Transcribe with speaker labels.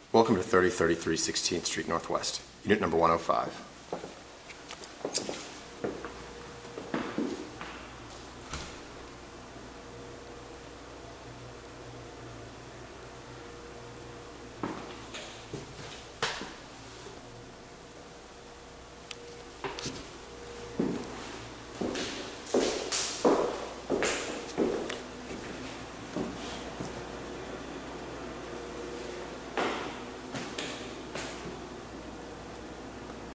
Speaker 1: Welcome to 3033 16th Street Northwest, Unit number 105.